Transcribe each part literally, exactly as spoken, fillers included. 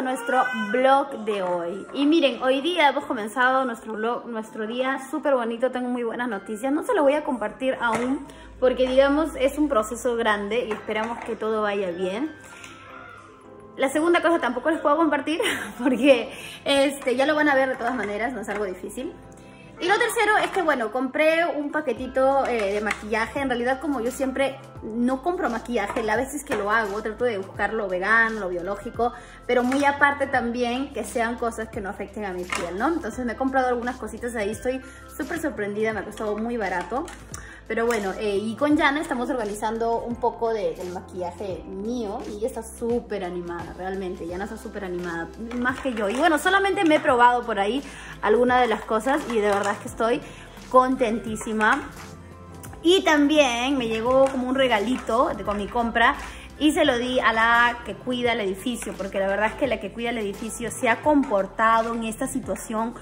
a nuestro vlog de hoy. Y miren, hoy día hemos comenzado nuestro vlog, nuestro día súper bonito. Tengo muy buenas noticias. No se lo voy a compartir aún porque, digamos, es un proceso grande y esperamos que todo vaya bien. La segunda cosa tampoco les puedo compartir porque este, ya lo van a ver de todas maneras, no es algo difícil. Y lo tercero es que, bueno, compré un paquetito eh, de maquillaje. En realidad, como yo siempre no compro maquillaje, las veces que lo hago, trato de buscar lo vegano, lo biológico, pero muy aparte también que sean cosas que no afecten a mi piel, ¿no? Entonces me he comprado algunas cositas ahí, estoy súper sorprendida, me ha costado muy barato. Pero bueno, eh, y con Yana estamos organizando un poco de, del maquillaje mío y ella está súper animada, realmente. Yana está súper animada, más que yo. Y bueno, solamente me he probado por ahí algunas de las cosas y de verdad es que estoy contentísima. Y también me llegó como un regalito de, con mi compra y se lo di a la que cuida el edificio, porque la verdad es que la que cuida el edificio se ha comportado en esta situación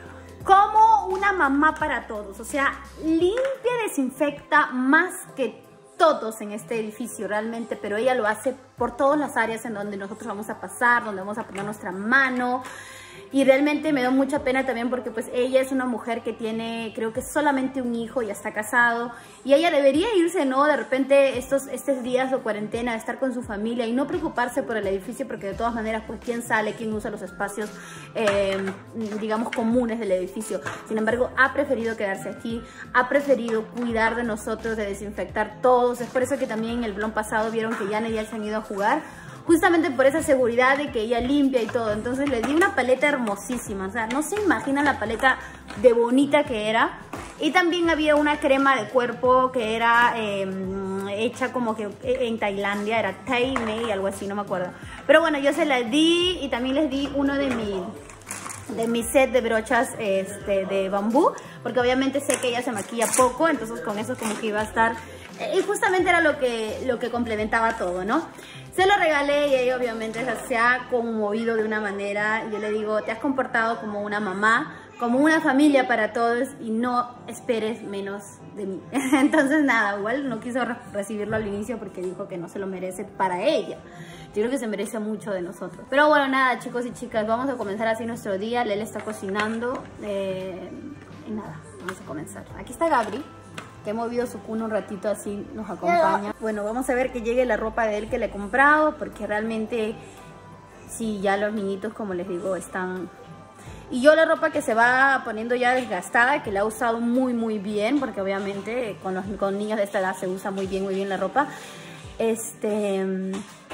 como una mamá para todos, o sea, limpia, desinfecta más que todos en este edificio realmente, pero ella lo hace por todas las áreas en donde nosotros vamos a pasar, donde vamos a poner nuestra mano. Y realmente me da mucha pena también porque pues ella es una mujer que tiene, creo que solamente un hijo, ya está casado. Y ella debería irse, ¿no? De repente estos, estos días de cuarentena, de estar con su familia y no preocuparse por el edificio porque de todas maneras, pues quién sale, quién usa los espacios, eh, digamos, comunes del edificio. Sin embargo, ha preferido quedarse aquí, ha preferido cuidar de nosotros, de desinfectar todos. Es por eso que también el vlog pasado vieron que Yana y ella se han ido a jugar. Justamente por esa seguridad de que ella limpia y todo. Entonces le di una paleta hermosísima. O sea, no se imaginan la paleta de bonita que era. Y también había una crema de cuerpo que era eh, hecha como que en Tailandia. Era Thai Mei, algo así, no me acuerdo. Pero bueno, yo se la di y también les di uno de mi, de mi set de brochas este, de bambú. Porque obviamente sé que ella se maquilla poco. Entonces con eso como que iba a estar... Y justamente era lo que, lo que complementaba todo, ¿no? Se lo regalé y ella obviamente se ha conmovido de una manera. Yo le digo, te has comportado como una mamá, como una familia para todos y no esperes menos de mí. Entonces nada, igual no quiso re recibirlo al inicio porque dijo que no se lo merece para ella. Yo creo que se merece mucho de nosotros. Pero bueno, nada, chicos y chicas, vamos a comenzar así nuestro día. Lele está cocinando eh, y nada, vamos a comenzar. Aquí está Gabri, que he movido su cuna un ratito, así nos acompaña. Bueno, vamos a ver que llegue la ropa de él que le he comprado, porque realmente, sí, ya los niñitos, como les digo, están... Y yo la ropa que se va poniendo ya desgastada, que la he usado muy, muy bien, porque obviamente con los con niños de esta edad se usa muy bien, muy bien la ropa. Este...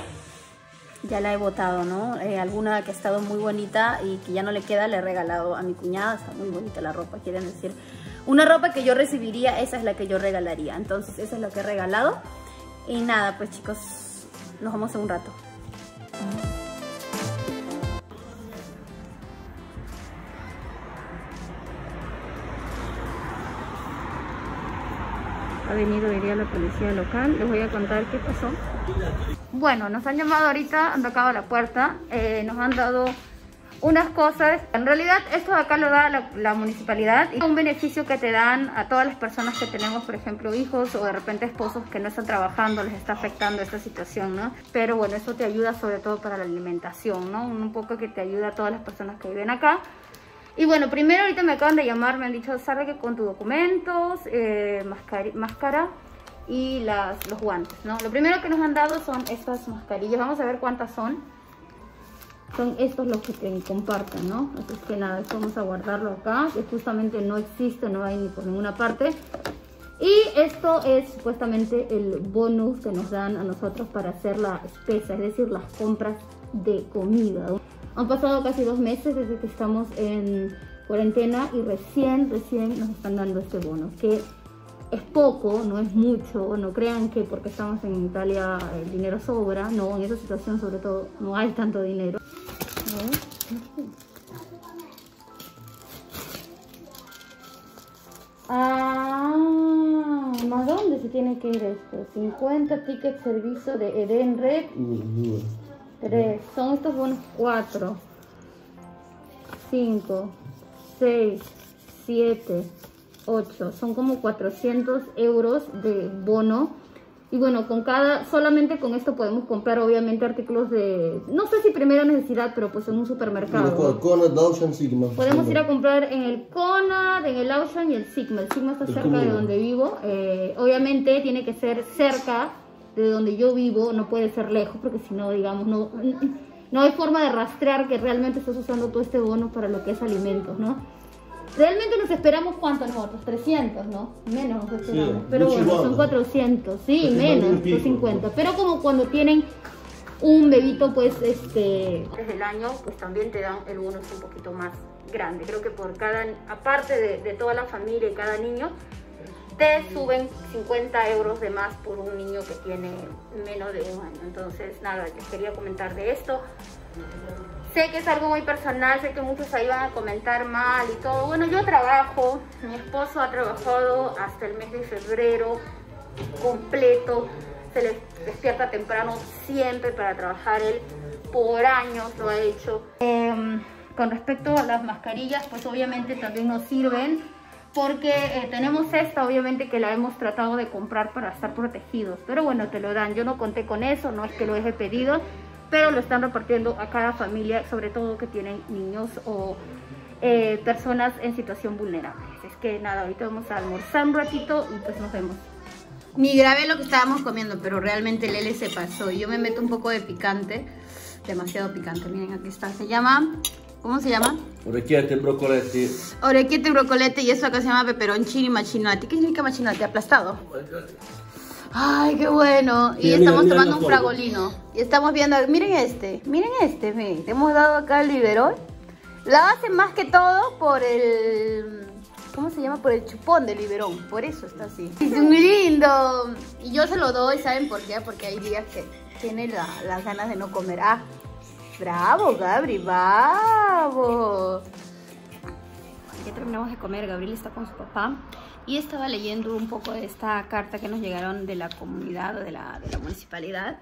Ya la he botado, ¿no? Eh, alguna que ha estado muy bonita y que ya no le queda, le he regalado a mi cuñada. Está muy bonita la ropa, quieren decir... Una ropa que yo recibiría, esa es la que yo regalaría. Entonces, esa es la que he regalado. Y nada, pues chicos, nos vemos en un rato. Ha venido hoy día la policía local. Les voy a contar qué pasó. Bueno, nos han llamado ahorita, han tocado la puerta. Eh, nos han dado... unas cosas. En realidad esto de acá lo da la, la municipalidad y es un beneficio que te dan a todas las personas que tenemos, por ejemplo, hijos o de repente esposos que no están trabajando, les está afectando esta situación, ¿no? Pero bueno, eso te ayuda sobre todo para la alimentación, ¿no? Un poco que te ayuda a todas las personas que viven acá. Y bueno, primero ahorita me acaban de llamar, me han dicho, salga que con tus documentos, eh, máscara, máscara y las, los guantes, ¿no? Lo primero que nos han dado son estas mascarillas, vamos a ver cuántas son. Son estos los que te comparten, ¿no? Así que nada, esto vamos a guardarlo acá, que justamente no existe, no hay ni por ninguna parte. Y esto es supuestamente el bonus que nos dan a nosotros para hacer la espesa, es decir, las compras de comida. Han pasado casi dos meses desde que estamos en cuarentena y recién, recién nos están dando este bono, que es poco, no es mucho. No crean que porque estamos en Italia el dinero sobra, no, en esa situación sobre todo no hay tanto dinero. Ah, ¿más dónde se tiene que ir esto? cincuenta tickets servicio de Edenred. tres, son estos bonos cuatro, cinco, seis, siete, ocho. Son como cuatrocientos euros de bono Y bueno, con cada, solamente con esto podemos comprar obviamente artículos de, no sé si primera necesidad, pero pues en un supermercado. Conad, Auchan, Sigma. Podemos ir a comprar en el Conad, en el Auchan y el Sigma. El Sigma está cerca de donde vivo. Eh, obviamente tiene que ser cerca de donde yo vivo, no puede ser lejos, porque si no, digamos, no, no hay forma de rastrear que realmente estás usando todo este bono para lo que es alimentos, ¿no? Realmente nos esperamos, ¿cuánto nosotros? trescientos, ¿no? Menos nos esperamos. Sí, pero bueno, son cuatrocientos, sí, menos, doscientos cincuenta. Pero como cuando tienen un bebito, pues, este... desde el año, pues también te dan el bonus un poquito más grande. Creo que por cada, aparte de, de toda la familia y cada niño, te suben cincuenta euros de más por un niño que tiene menos de un año. Entonces, nada, les quería comentar de esto. Sé que es algo muy personal, sé que muchos ahí van a comentar mal y todo. Bueno, yo trabajo, mi esposo ha trabajado hasta el mes de febrero completo. Se le despierta temprano siempre para trabajar, él por años lo ha hecho. Eh, con respecto a las mascarillas, pues obviamente también nos sirven porque eh, tenemos esta, obviamente que la hemos tratado de comprar para estar protegidos. Pero bueno, te lo dan, yo no conté con eso, no es que lo he pedido, pero lo están repartiendo a cada familia, sobre todo que tienen niños o eh, personas en situación vulnerable. Es que nada, ahorita vamos a almorzar un ratito y pues nos vemos. Ni grabé lo que estábamos comiendo, pero realmente Lele se pasó. Yo me meto un poco de picante, demasiado picante. Miren, aquí está, se llama, ¿cómo se llama? Orecchiette brocoletti. Orecchiette brocoletti, y esto acá se llama peperoncini machinati. ¿Qué significa machinati? Aplastado. Ay, qué bueno. Y mira, estamos mira, tomando mira un fragolino. Y estamos viendo, miren este, miren este, miren. Te hemos dado acá el biberón. La hacen más que todo por el, ¿cómo se llama? Por el chupón del biberón. Por eso está así. Es muy lindo. Y yo se lo doy, ¿saben por qué? Porque hay días que tiene la, las ganas de no comer. Ah, bravo, Gabri, bravo. Ya terminamos de comer, Gabriel está con su papá. Y estaba leyendo un poco de esta carta que nos llegaron de la comunidad, de la, de la municipalidad.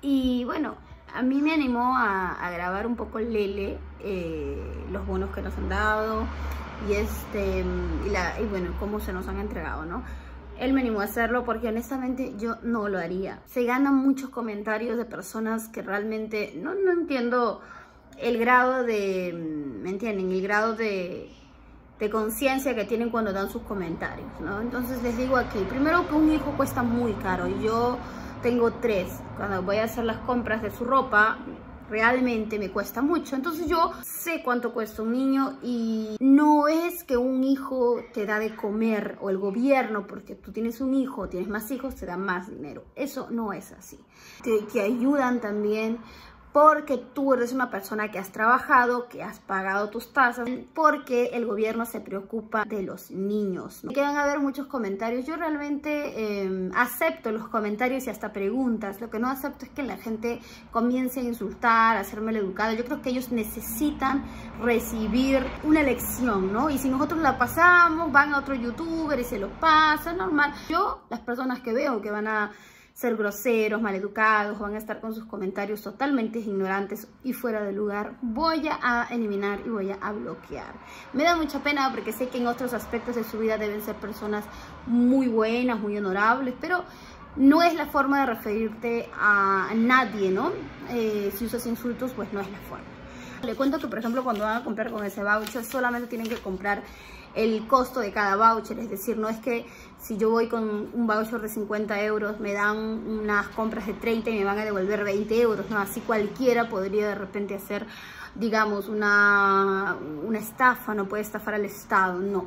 Y bueno, a mí me animó a, a grabar un poco Lele, eh, los bonos que nos han dado y, este, y, la, y bueno, cómo se nos han entregado, ¿no? Él me animó a hacerlo porque honestamente yo no lo haría. Se ganan muchos comentarios de personas que realmente no, no entiendo el grado de, ¿me entienden? El grado de... de conciencia que tienen cuando dan sus comentarios, ¿no? Entonces les digo aquí, primero que un hijo cuesta muy caro. Yo tengo tres. Cuando voy a hacer las compras de su ropa, realmente me cuesta mucho. Entonces yo sé cuánto cuesta un niño y no es que un hijo te da de comer o el gobierno, porque tú tienes un hijo, tienes más hijos, te da más dinero. Eso no es así. Te, te ayudan también porque tú eres una persona que has trabajado, que has pagado tus tasas, porque el gobierno se preocupa de los niños, ¿no? Que van a haber muchos comentarios. Yo realmente eh, acepto los comentarios y hasta preguntas. Lo que no acepto es que la gente comience a insultar, a hacerme el educado. Yo creo que ellos necesitan recibir una lección, ¿no? Y si nosotros la pasamos, van a otro youtuber y se lo pasan, normal. Yo, las personas que veo que van a ser groseros, maleducados, van a estar con sus comentarios totalmente ignorantes y fuera de lugar, voy a eliminar y voy a bloquear. Me da mucha pena porque sé que en otros aspectos de su vida deben ser personas muy buenas, muy honorables, pero no es la forma de referirte a nadie, ¿no? Eh, si usas insultos, pues no es la forma. Le cuento que, por ejemplo, cuando van a comprar con ese voucher, solamente tienen que comprar el costo de cada voucher, es decir, no es que si yo voy con un voucher de cincuenta euros me dan unas compras de treinta y me van a devolver veinte euros, no, así cualquiera podría de repente hacer, digamos, una, una estafa, no puede estafar al Estado, no.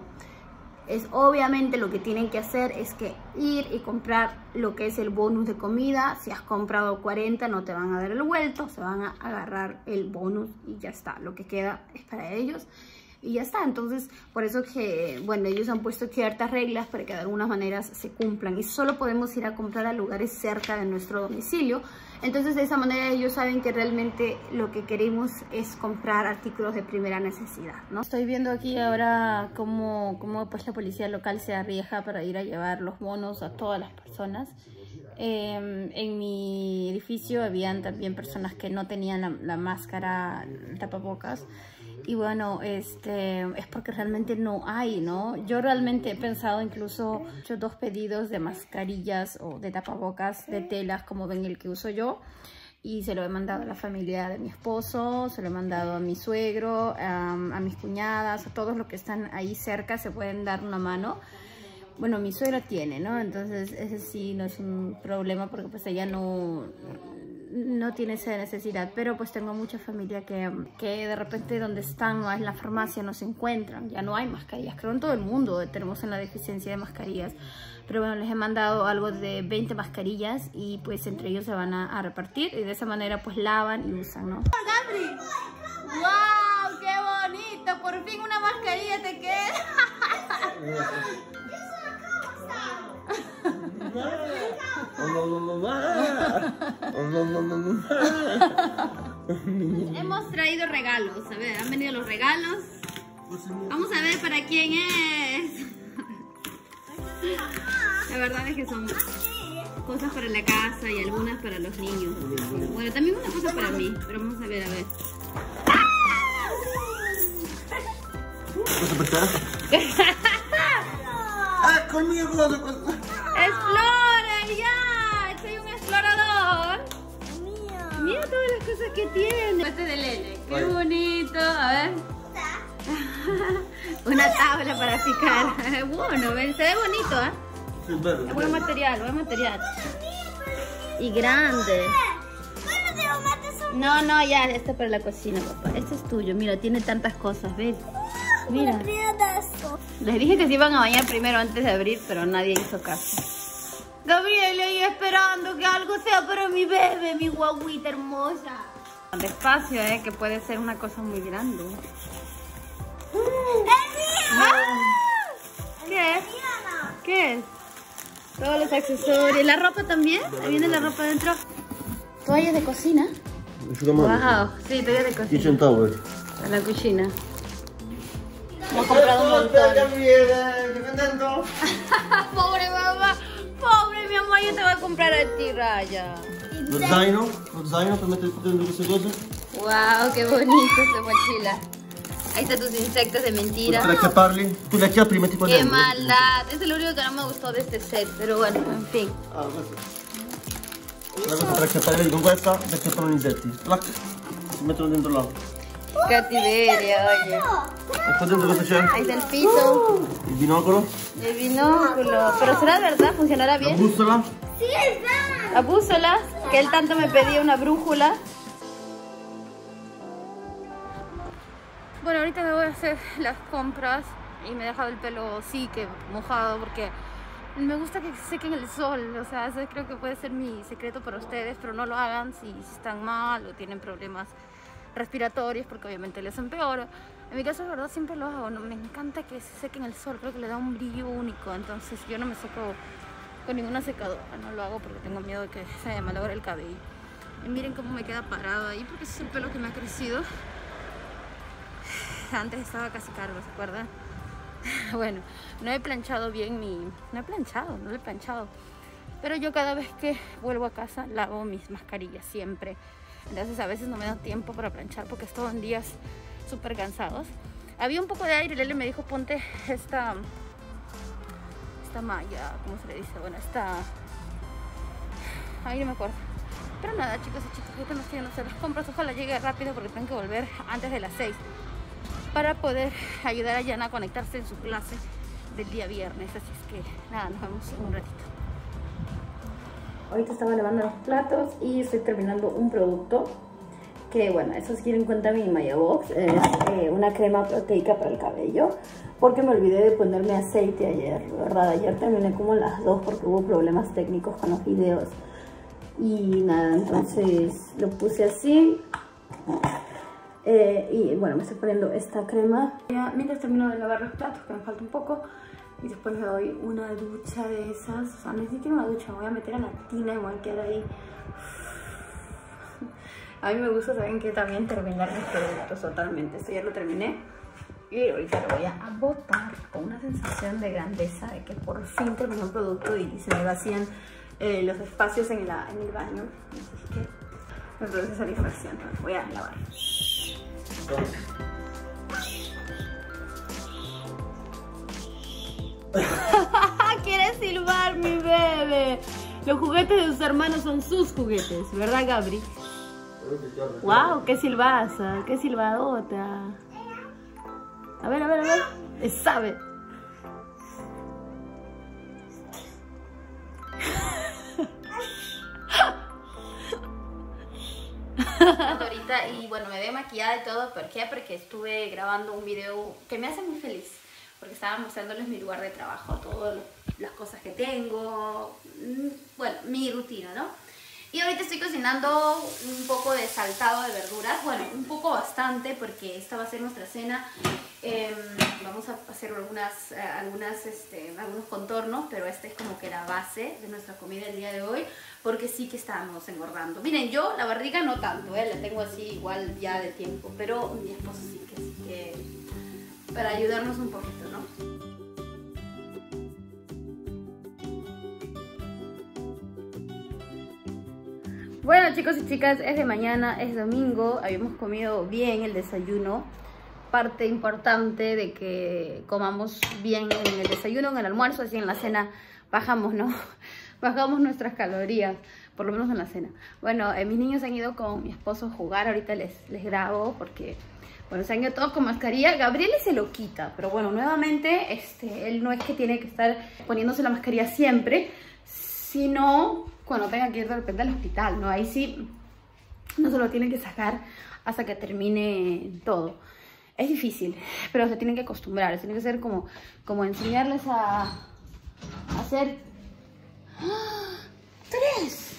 Es obviamente lo que tienen que hacer es que ir y comprar lo que es el bonus de comida. Si has comprado cuarenta no te van a dar el vuelto, se van a agarrar el bonus y ya está, lo que queda es para ellos. Y ya está, entonces por eso que, bueno, ellos han puesto ciertas reglas para que de algunas maneras se cumplan y solo podemos ir a comprar a lugares cerca de nuestro domicilio. Entonces de esa manera ellos saben que realmente lo que queremos es comprar artículos de primera necesidad, ¿no? Estoy viendo aquí ahora cómo, cómo pues la policía local se arriesga para ir a llevar los bonos a todas las personas. Eh, en mi edificio habían también personas que no tenían la, la máscara, el tapabocas. Y bueno, este es porque realmente no hay, ¿no? Yo realmente he pensado, incluso he hecho dos pedidos de mascarillas o de tapabocas de telas, como ven el que uso yo. Y se lo he mandado a la familia de mi esposo, se lo he mandado a mi suegro, a, a mis cuñadas, a todos los que están ahí cerca, se pueden dar una mano. Bueno, mi suegra tiene, ¿no? Entonces ese sí no es un problema porque pues ella no, no tiene esa necesidad. Pero pues tengo mucha familia que, que de repente donde están o en la farmacia no se encuentran. Ya no hay mascarillas. Creo en todo el mundo tenemos en la deficiencia de mascarillas. Pero bueno, les he mandado algo de veinte mascarillas y pues entre ellos se van a, a repartir. Y de esa manera pues lavan y usan, ¿no? ¡Gabri! ¡Wow! ¡Qué bonito! Por fin una mascarilla te queda. Hemos traído regalos, a ver, han venido los regalos. Vamos a ver para quién es. La verdad es que son cosas para la casa y algunas para los niños. Bueno, también una cosa para mí, pero vamos a ver, a ver. Ah, conmigo. ¡Explora! ¡Ya! ¡Soy un explorador! Mira. Mira todas las cosas que tiene. Este de Lele. ¡Qué bonito! A ver. Una tabla para picar. Bueno, ¿ven? Se ve bonito, ¿eh? Sí, verde. Es buen material, buen material. Y grande. No, no, ya, este es para la cocina, papá. Este es tuyo, mira, tiene tantas cosas, ¿ves? Mira. Les dije que se iban a bañar primero antes de abrir, pero nadie hizo caso. Gabriela, ahí esperando que algo sea para mi bebé, mi guaguita hermosa. Despacio, eh, que puede ser una cosa muy grande. ¡Ah! ¿Qué es? ¿Qué es? Todos los accesorios. ¿La ropa también? Ahí viene la ropa dentro. ¿Toallas de cocina? Wow, sí, toallas de cocina. Kitchen towel. A la cocina. Hemos comprado un montón. Pobre mamá. Pobre mi amor, yo te voy a comprar a ti, Raya. Lo zaino, lo zaino per mettere tutto dentro queste cose. Wow, qué bonito esta mochila. Ahí están tus insectos de mentira. Potrei acchiapparli? Tu li acchiappi, metti qua Qué dentro. maldad. Eso es lo único que no me gustó de este set, pero bueno, en fin. Ah, questo. Allora questo per acchiappare, vedi, con questa si acchiappano gli insetti. Clac, si mettono dentro là. Cattiveria, oye. E qua dentro cosa c'è? Ahí está el piso. Il binocolo. El binóculo. Pero será de verdad, funcionará La bien. bussola. Sí, está. La bússola, que él tanto me pedía, una brújula. Bueno, ahorita me voy a hacer las compras y me he dejado el pelo sí que mojado porque me gusta que sequen el sol. O sea, eso creo que puede ser mi secreto para ustedes, pero no lo hagan si, si están mal o tienen problemas respiratorios porque obviamente les empeora. En mi caso, de verdad, siempre lo hago. No, me encanta que se sequen el sol, creo que le da un brillo único. Entonces yo no me seco con ninguna secadora, no lo hago porque tengo miedo de que se me malogre el cabello. Y miren cómo me queda parado ahí porque ese es el pelo que me ha crecido. Antes estaba casi cargo, ¿se acuerdan? Bueno, no he planchado bien mi... No he planchado, no lo he planchado. Pero yo cada vez que vuelvo a casa lavo mis mascarillas, siempre. Entonces a veces no me da tiempo para planchar porque estoy en días súper cansados. Había un poco de aire, Lele me dijo ponte esta... Esta malla, ¿cómo se le dice? Bueno, esta... Ay, no me acuerdo. Pero nada, chicos y chicas, ahorita me estoy yendo a hacer las compras. Ojalá llegue rápido porque tengo que volver antes de las seis. Para poder ayudar a Yana a conectarse en su clase del día viernes. Así es que nada, nos vemos en un ratito. Ahorita estaba lavando los platos y estoy terminando un producto que, bueno, eso si quieren cuenta mi Maya Box. Es eh, una crema proteica para el cabello porque me olvidé de ponerme aceite ayer, ¿verdad? Ayer terminé como a las dos porque hubo problemas técnicos con los videos y nada, entonces lo puse así. Eh, y bueno, me estoy poniendo esta crema ya, mientras termino de lavar los platos, que me falta un poco. Y después me doy una ducha de esas. O sea, necesito una ducha, me voy a meter a la tina y me voy a quedar ahí. A mí me gusta, saben que también terminar mis productos totalmente. Esto ya lo terminé y ahorita lo voy a botar con una sensación de grandeza de que por fin terminé un producto y se me vacían eh, los espacios en, la, en el baño. Así que me produce satisfacción. Voy a lavar. Quiere silbar, mi bebé. Los juguetes de sus hermanos son sus juguetes, ¿verdad, Gabri? Wow, qué silbaza, qué silbadota. A ver, a ver, a ver. Es sabe. Ahorita, y bueno, me veo maquillada y todo. ¿Por qué? Porque estuve grabando un video que me hace muy feliz, porque estaba mostrándoles mi lugar de trabajo, todas las cosas que tengo, bueno, mi rutina, ¿no? Y ahorita estoy cocinando un poco de saltado de verduras, bueno, un poco bastante, porque esta va a ser nuestra cena. Eh, vamos a hacer algunas, eh, algunas, este, algunos contornos, pero esta es como que la base de nuestra comida el día de hoy, porque sí que estamos engordando. Miren, yo la barriga no tanto, ¿eh? La tengo así igual ya de tiempo, pero mi esposo sí que sí que... para ayudarnos un poquito, ¿no? Bueno, chicos y chicas, es de mañana, es domingo, habíamos comido bien el desayuno. Parte importante de que comamos bien en el desayuno, en el almuerzo, así en la cena bajamos, ¿no? Bajamos nuestras calorías, por lo menos en la cena. Bueno, eh, mis niños han ido con mi esposo a jugar, ahorita les, les grabo porque... bueno, se han ido todos con mascarilla. Gabriel se lo quita, pero bueno, nuevamente, este, él no es que tiene que estar poniéndose la mascarilla siempre, sino cuando tenga que ir de repente al hospital, ¿no? Ahí sí, no se lo tienen que sacar hasta que termine todo. Es difícil, pero se tienen que acostumbrar, se tiene que ser como, como enseñarles a, a hacer... ¡Ah! ¡Tres!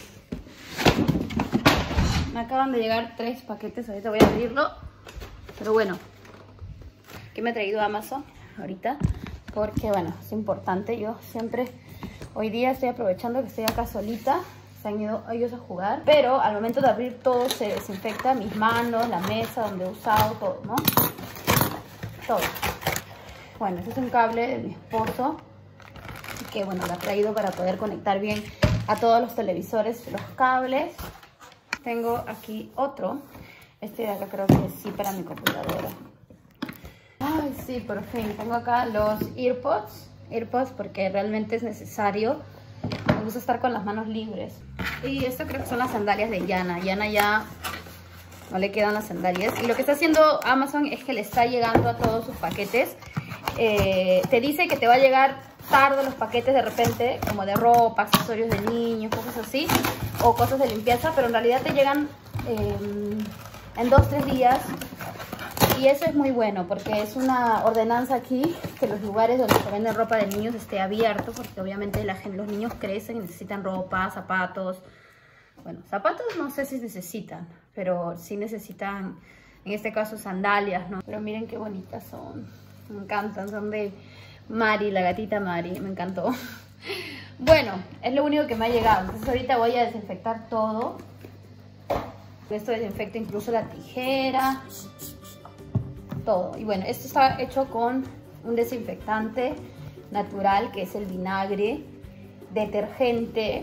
Me acaban de llegar tres paquetes, ahorita voy a abrirlo. Pero bueno, que me ha traído Amazon ahorita, porque bueno, es importante. Yo siempre, hoy día estoy aprovechando que estoy acá solita, se han ido ellos a jugar, pero al momento de abrir todo se desinfecta, mis manos, la mesa donde he usado, todo, ¿no? Todo. Bueno, este es un cable de mi esposo, que bueno, lo ha traído para poder conectar bien a todos los televisores, los cables. Tengo aquí otro. Este de acá creo que sí para mi computadora. Ay, sí, por fin. Tengo acá los AirPods. AirPods porque realmente es necesario. Me gusta estar con las manos libres. Y esto creo que son las sandalias de Yana. Yana ya no le quedan las sandalias. Y lo que está haciendo Amazon es que le está llegando a todos sus paquetes. Eh, te dice que te va a llegar tarde los paquetes de repente, como de ropa, accesorios de niños, cosas así. O cosas de limpieza, pero en realidad te llegan... Eh, en dos, tres días, y eso es muy bueno porque es una ordenanza aquí que los lugares donde se vende ropa de niños esté abierto, porque obviamente la gente, los niños crecen y necesitan ropa, zapatos. Bueno, zapatos no sé si necesitan, pero sí necesitan, en este caso, sandalias, ¿no? Pero miren qué bonitas son, me encantan, son de Mari, la gatita Mari, me encantó. Bueno, es lo único que me ha llegado, entonces ahorita voy a desinfectar todo. Esto desinfecta incluso la tijera, todo. Y bueno, esto está hecho con un desinfectante natural que es el vinagre, detergente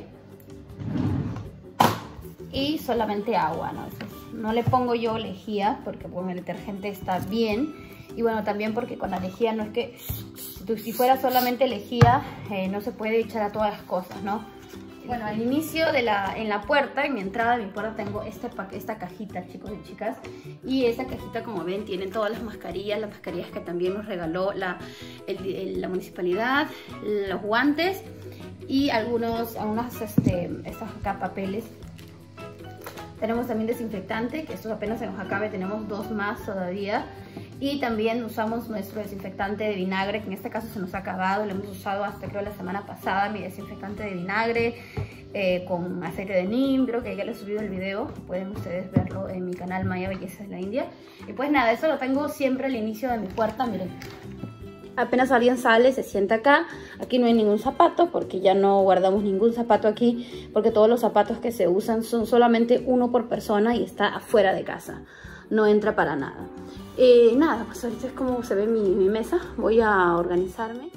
y solamente agua, ¿no? No le pongo yo lejía porque bueno, el detergente está bien. Y bueno, también porque con la lejía no es que... si fuera solamente lejía, eh, no se puede echar a todas las cosas, ¿no? Bueno, al inicio de la, en la puerta, en mi entrada de mi puerta tengo este, esta cajita, chicos y chicas. Y esta cajita, como ven, tiene todas las mascarillas, las mascarillas que también nos regaló la, el, el, la municipalidad, los guantes y algunos, algunas, este, estas acá papeles. Tenemos también desinfectante, que estos apenas se nos acabe, tenemos dos más todavía. Y también usamos nuestro desinfectante de vinagre, que en este caso se nos ha acabado, lo hemos usado hasta creo la semana pasada, mi desinfectante de vinagre eh, con aceite de neem, creo que ya les he subido el video, pueden ustedes verlo en mi canal Maya Belleza de la India. Y pues nada, eso lo tengo siempre al inicio de mi puerta, miren. Apenas alguien sale, se sienta acá, aquí no hay ningún zapato porque ya no guardamos ningún zapato aquí, porque todos los zapatos que se usan son solamente uno por persona y está afuera de casa, no entra para nada. Eh, nada, pues ahorita es como se ve mi, mi mesa, voy a organizarme.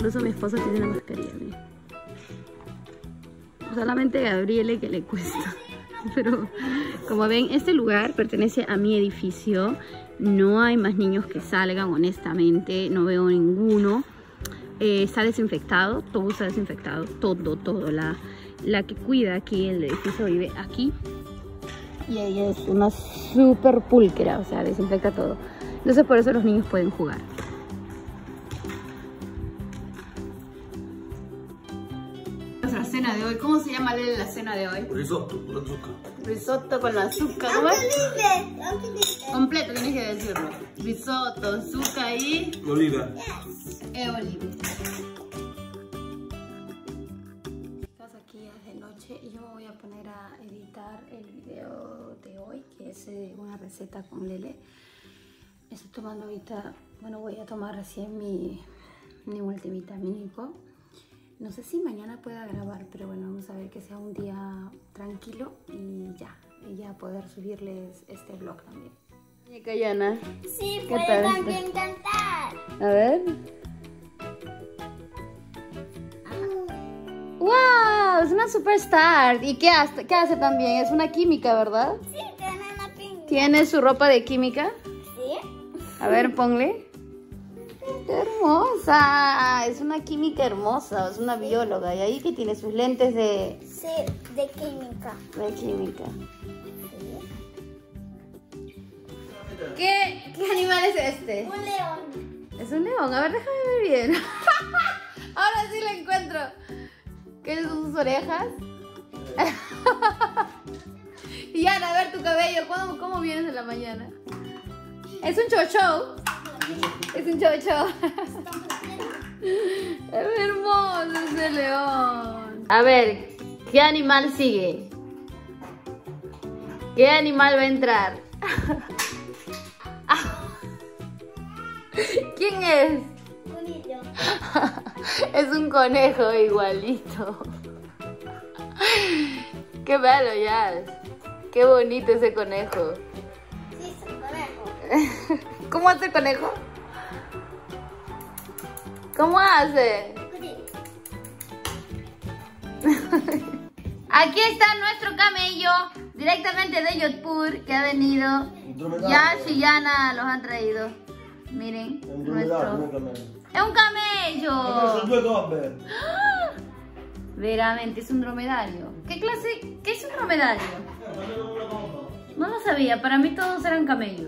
incluso mi esposo tiene la mascarilla, miren. Solamente a Gabriele que le cuesta. Pero como ven, este lugar pertenece a mi edificio. No hay más niños que salgan, honestamente. No veo ninguno. Eh, está desinfectado, todo está desinfectado. Todo, todo. La, la que cuida aquí el edificio vive aquí. Y ella es una súper pulcra, o sea, desinfecta todo. Entonces por eso los niños pueden jugar. Nuestra cena de hoy, ¿cómo se llama Lele la cena de hoy? Risotto con azúcar. Risotto con azúcar, ¿cómo es? Completo tienes que decirlo. Risotto, azúcar y... Oliva. E oliva. Estás aquí ya de noche y yo me voy a poner a editar el video de hoy, que es eh, una receta con Lele. Estoy tomando ahorita, bueno, voy a tomar recién mi, mi multivitamínico. No sé si mañana pueda grabar, pero bueno, vamos a ver que sea un día tranquilo y ya, y ya poder subirles este vlog también. Muñeca Yana. Sí, ¿Qué puede tal? también cantar. A ver. ¡Wow! Es una superstar. ¿Y qué hace, qué hace también? Es una química, ¿verdad? Sí, tiene una pinta. ¿Tiene su ropa de química? Sí. A ver, ponle. ¡Qué hermosa! Es una química hermosa, es una bióloga. Y ahí que tiene sus lentes de... Sí, de química. de química. ¿Qué, ¿Qué animal es este? Un león. Es un león. A ver, déjame ver bien. Ahora sí lo encuentro. ¿Qué son sus orejas? Y Ana, a ver tu cabello. ¿Cómo, cómo vienes en la mañana? Es un chocho. Es un chocho. Es hermoso ese león. A ver, ¿qué animal sigue? ¿Qué animal va a entrar? ¿Quién es? Conillo. Es un conejo igualito. Qué malo, ya. Qué bonito ese conejo. Sí, es un conejo. ¿Cómo hace el conejo? ¿Cómo hace? Aquí está nuestro camello, directamente de Jodhpur, que ha venido. Yash y Yana los han traído. Miren, nuestro... ¡Es un camello! Sono due gobbe. Veramente, es un dromedario. ¿Qué clase? ¿Qué es un dromedario? No lo sabía, para mí todos eran camellos.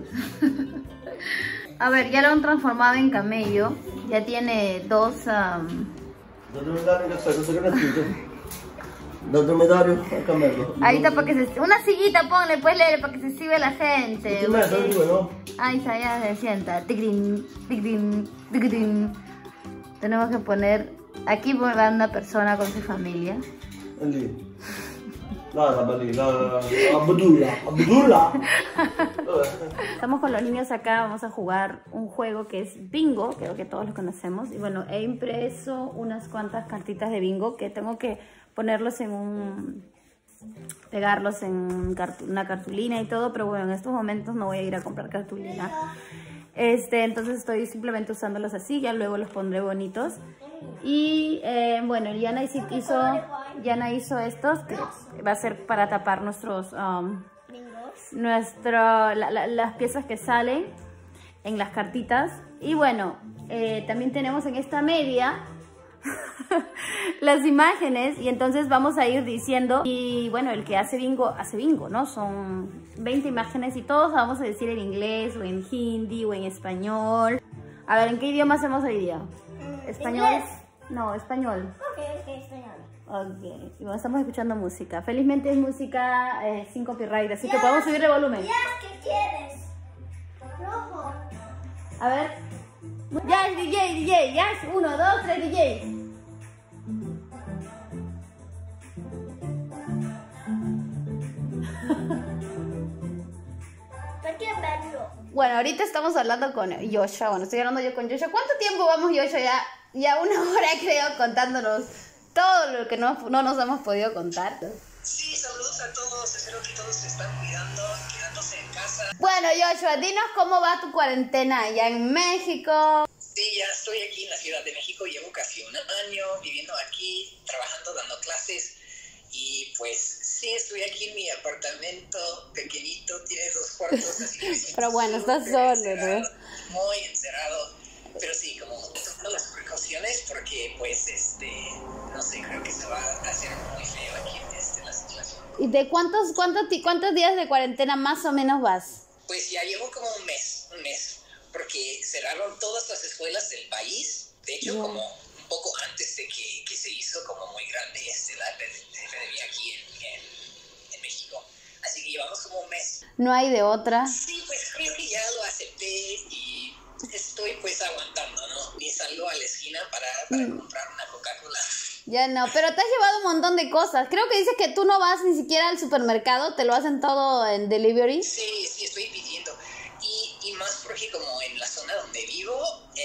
A ver, ya lo han transformado en camello. Ya tiene dos... Um... Da dromedario che sai, cosa che ne è scritto? Da dromedario al cammello. Ahí está para que se... Una sillita ponle, pues leer para que se sirve la gente. Ti metto Porque... due, no? Ahí está, ya se sienta. Tigrin, tigrin, tigrin. Tenemos que poner... Aquí va una persona con su familia. È lì. La roba lì, la, la Abdullah. Abdullah. Estamos con los niños acá, vamos a jugar un juego que es bingo, creo que todos lo conocemos. Y bueno, he impreso unas cuantas cartitas de bingo que tengo que ponerlos en un... pegarlos en cartu una cartulina y todo, pero bueno, en estos momentos no voy a ir a comprar cartulina. Este, entonces estoy simplemente usándolos así, ya luego los pondré bonitos. Y eh, bueno, Yana hizo, Yana hizo estos, que va a ser para tapar nuestros, um, nuestro, la, la, las piezas que salen en las cartitas. Y bueno, eh, también tenemos en esta media las imágenes, y entonces vamos a ir diciendo, y bueno, el que hace bingo, hace bingo, ¿no? Son veinte imágenes y todos vamos a decir en inglés o en hindi o en español. A ver, ¿en qué idioma hacemos hoy día? ¿Español? ¿Inglés? No, español. Ok, ok, español. Ok, y bueno, estamos escuchando música. Felizmente es música eh, sin copyright, así que podemos subir el volumen. Ya, ¿qué quieres? Rojo. A ver. Ya es D J, D J, ya es uno, dos, tres, D J. ¿Por qué verlo? Bueno, ahorita estamos hablando con Joshua. Bueno, estoy hablando yo con Joshua. ¿Cuánto tiempo vamos, Joshua? Ya, ya una hora creo contándonos todo lo que no, no nos hemos podido contar. Sí, saludos a todos. Espero que todos se están cuidando, quedándose en casa. Bueno, Joshua, dinos cómo va tu cuarentena allá en México. Sí, ya ya estoy aquí en la Ciudad de México, llevo casi un año viviendo aquí, trabajando, dando clases. Y pues sí, estoy aquí en mi apartamento pequeñito, tiene dos cuartos, así que me siento Pero bueno, estás súper solo, encerrado, ¿no? muy encerrado. Pero sí, como tomando las precauciones porque pues, este, no sé, creo que se va a hacer muy feo aquí este, la situación. ¿Y de cuántos, cuántos, ti- cuántos días de cuarentena más o menos vas? Pues ya llevo como un mes, un mes, porque cerraron todas las escuelas del país, de hecho Yeah. como un poco antes de que, que se hizo como muy grande este, la epidemia aquí en, en, en México. Así que llevamos como un mes. No hay de otra. Sí, pues creo que ya lo acepté y estoy pues aguantando, ¿no? Ni salgo a la esquina para, para Mm. comprar una Coca-Cola. Ya no, pero te has llevado un montón de cosas. Creo que dices que tú no vas ni siquiera al supermercado, te lo hacen todo en delivery. Sí, sí, estoy pidiendo. Y, y más porque como en la zona donde vivo,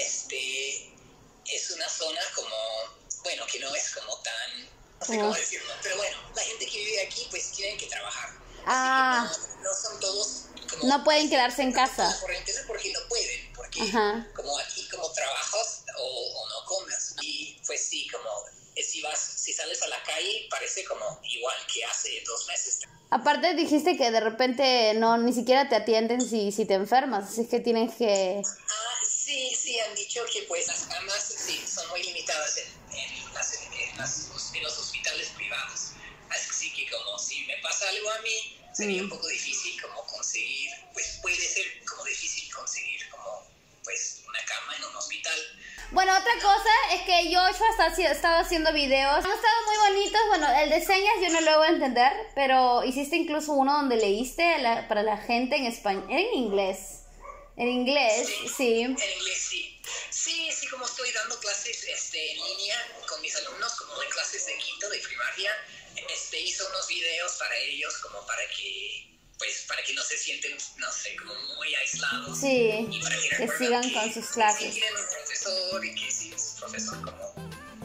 este, es una zona como, bueno, que no es como tan, no sé Oh. cómo decirlo, pero bueno, la gente que vive aquí pues tienen que trabajar. Ah. Así que no, no son todos como... No pueden quedarse en casa. La cuarentena porque no pueden, porque Ajá. como aquí como trabajas o, o no comes. Y pues sí, como eh, si vas, si sales a la calle parece como igual que hace dos meses. Aparte dijiste que de repente no ni siquiera te atienden si, si te enfermas, así que tienes que... Ah, sí, sí, han dicho que pues las camas sí, son muy limitadas en, en, las, en, las, en los hospitales privados. Así que como si me pasa algo a mí, sería Mm. un poco difícil como conseguir, pues puede ser como difícil conseguir como pues una cama en un hospital. Bueno, otra cosa es que Joshua está, haci- estaba haciendo videos. Han estado muy bonitos. Bueno, el de señas yo no lo voy a entender, pero hiciste incluso uno donde leíste a la- para la gente en español. Era en inglés. En inglés, sí. En inglés, sí. Sí, sí, como estoy dando clases este, en línea con mis alumnos, como de clases de quinto, de primaria, este, hice unos videos para ellos, como para que, pues, para que no se sienten, no sé, como muy aislados. Sí, Y para que, que recuerden sigan que con sus sí clases. tienen un profesor y que sí, su profesor como...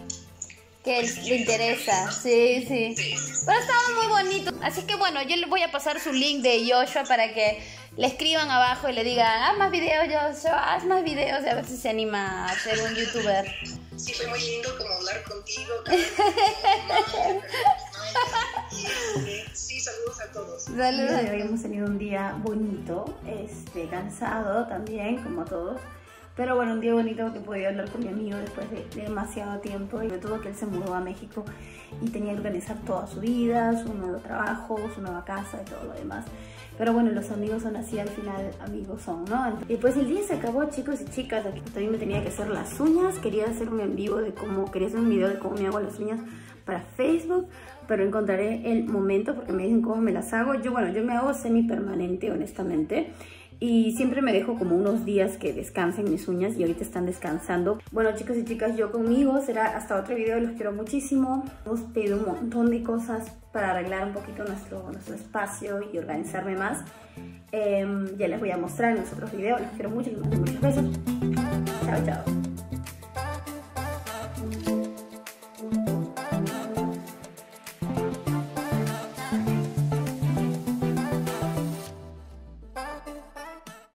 Que le interesa, sí, sí. Pero estaba muy bonito. Así que bueno, yo les voy a pasar su link de Joshua para que le escriban abajo y le digan, haz más videos, Joshua, haz más videos y a ver si se anima a ser un youtuber. Sí, fue muy lindo como hablar contigo. Y, este, sí, saludos a todos. Saludos. Hoy hemos tenido un día bonito, este, cansado también, como todos. Pero bueno, un día bonito que he podido hablar con mi amigo después de, de demasiado tiempo. Y sobre todo que él se mudó a México y tenía que organizar toda su vida, su nuevo trabajo, su nueva casa y todo lo demás. Pero bueno, los amigos son así, al final amigos son, ¿no? Y pues el día se acabó, chicos y chicas. Aquí también me tenía que hacer las uñas. Quería hacer un en vivo de cómo, quería hacer un video de cómo me hago las uñas para Facebook, pero encontraré el momento porque me dicen cómo me las hago. Yo, bueno, yo me hago semi permanente, honestamente. Y siempre me dejo como unos días que descansen mis uñas y ahorita están descansando. Bueno, chicos y chicas, yo conmigo será hasta otro video. Los quiero muchísimo. Hemos pedido un montón de cosas para arreglar un poquito nuestro, nuestro espacio y organizarme más. Eh, ya les voy a mostrar en los otros videos. Los quiero mucho, les mando muchos besos. Chao, chao.